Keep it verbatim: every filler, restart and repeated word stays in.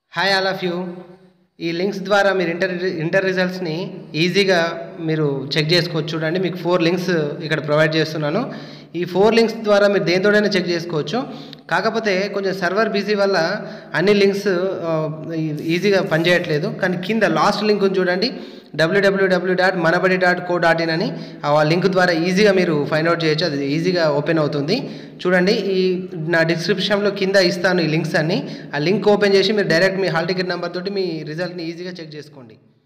Hi all of you. ఈ links ద్వారా మీరు ఇంటర్ ఇంటర్ రిజల్ట్స్ని ఈజీగా మీరు చెక్ చేసుకోవచ్చు. చూడండి, మీకు ఫోర్ లింక్స్ ఇక్కడ ప్రొవైడ్ చేస్తున్నాను. ఈ ఫోర్ లింక్స్ ద్వారా మీరు దేనితోనైనా చెక్ చేసుకోవచ్చు. కాకపోతే కొంచెం సర్వర్ బిజీ వల్ల అన్ని లింక్స్ ఈజీగా పనిచేయట్లేదు. కానీ కింద లాస్ట్ లింక్ చూడండి, W W W dot Manabadi dot co dot in అని ఆ లింక్ ద్వారా ఈజీగా మీరు ఫైండ్ అవుట్ చేయొచ్చు. అది ఈజీగా ఓపెన్ అవుతుంది. చూడండి, ఈ నా డిస్క్రిప్షన్లో కింద ఇస్తాను ఈ లింక్స్ అన్ని. ఆ లింక్ ఓపెన్ చేసి మీరు డైరెక్ట్ మీ హాల్ టికెట్ నెంబర్ తోటి మీ రిజల్ట్ని ఈజీగా చెక్ చేసుకోండి.